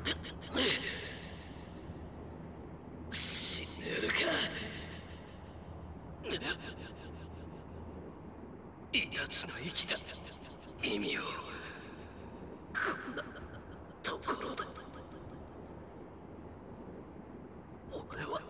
死ねるか。イタチの生きた意味をこんなところで。俺は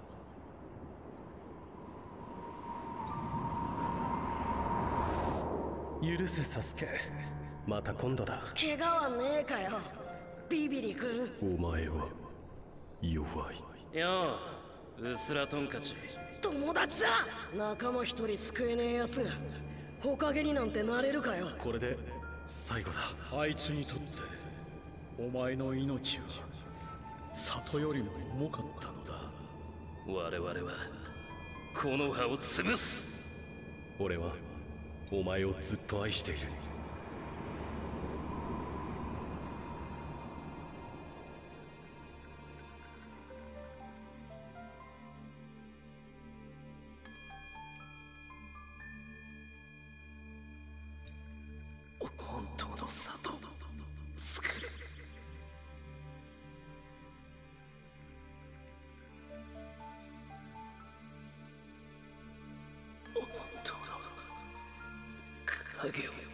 許せサスケ、また今度だ。 怪我はねえかよビビリ君。 お前は弱い。 よう、うすらトンカチ。 友達だ。仲間一人救えねえやつが火影になんてなれるかよ。 これで最後だ。 あいつにとってお前の命は里よりも重かったのだ。 我々はこの葉を潰す。 俺はお前をずっと愛している。 本当の里を作る。本当の影を